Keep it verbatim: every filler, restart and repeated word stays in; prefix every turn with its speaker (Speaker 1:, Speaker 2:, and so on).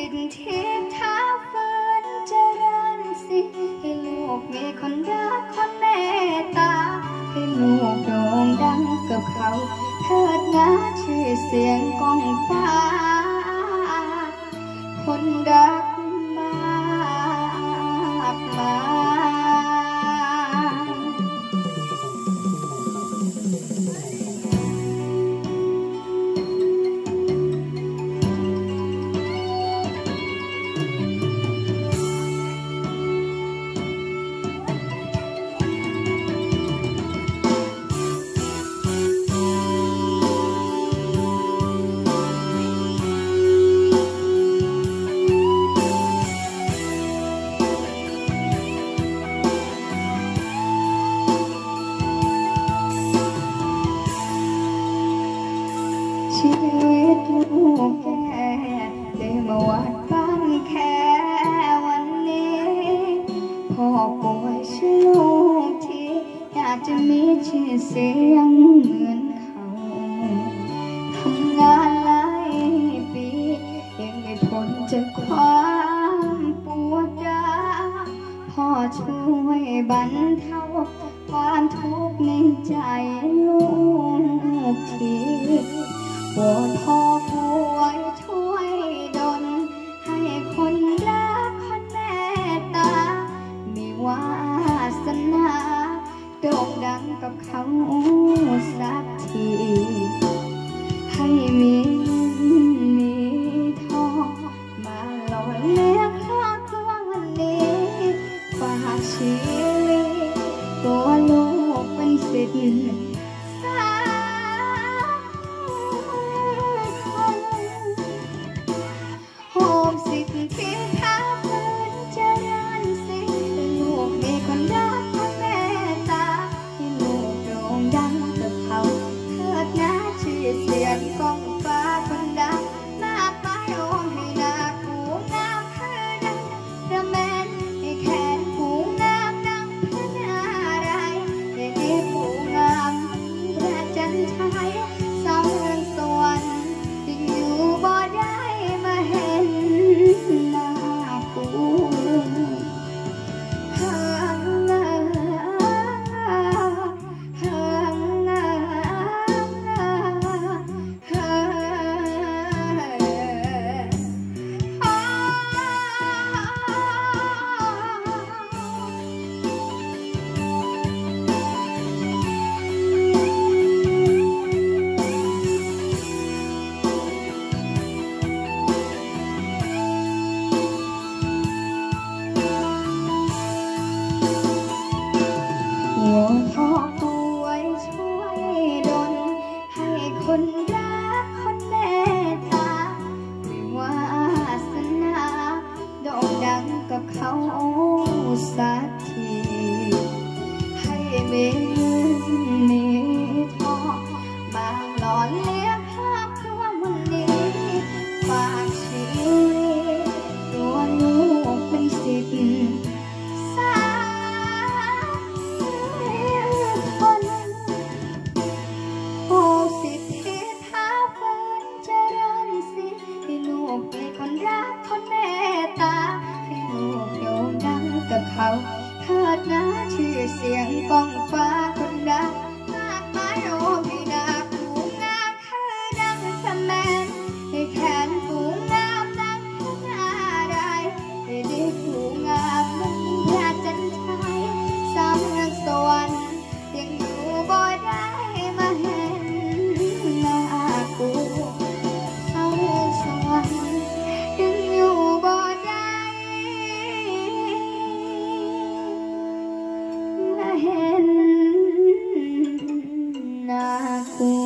Speaker 1: ทธิ์ที่ท้าฝืนเจริญสิให้ลูกมีคนรักคนเมตตาให้ลูกโด่งดังกับเขาเถิดนะชื่อเสียงก้องฟ้าคนรักมากมายชีวิตลูกแก่ได้มาวัดบ้านแค่วันนี้พ่อป่วยชื่อลูกที่อยากจะมีชื่อเสียงเหมือนเขาทำงานหลายปียังไม่พ้นจากความปวดร้าวพ่อช่วยบรรเทาความทุกข์ในใจลูกทีวอนพ่อป่วยช่วยดลให้คนรักคนเมตตามีวาสนาโด่งดังกับเขาสักทีให้มีมีทองมาหล่อเลี้ยงครอบครัววันนี้ฝากชีวิตตัวลูกเป็นสิทธิ์สิทธิ์ที่ท้าฝืนเจริญสิลูกมีคนรักคนเมตตาให้ลูกโด่งดังกับเขาเถิดนะชื่อเสียงก้องฟ้าคนดังมากมายโอ้ให้หน้าผู้งามคือดังระแมนให้แขนผู้งามดังพระนารายณ์ให้ดีผู้งามพระจันทร์สาวเมืองสวรรค์ที่อยู่บ่ได้มาเห็นหน้ากูเฮิงเอ่เฮิงเอ่เฮิวอนพ่อป่วยช่วยดลให้คนรักคนเมตตามีวาสนาโด่งดังกับเขาสักทีให้มีเงินมีทองมาหล่อเลี้ยงครอบครัววันนี้ฝากชีวิตตัวลูกเป็นสิทธิ์คนรักคนเมตตาให้ลูกโด่งดังกับเขาเถิดนะชื่อเสียงก้องฟ้าคนดังมากมายโอ้ให้หน้าผู้งามคือดังสะแมนให้แขนผู้งามดังพระนารายณ์ให้ดีผู้งามดังพระจันทร์สาวเมืองสวรรค์ยังอยู่บ่ได้มาเห็นหน้ากูสาวเมืองสวรรค์ยังอยู่บ่ได้มาเห็นหน้ากู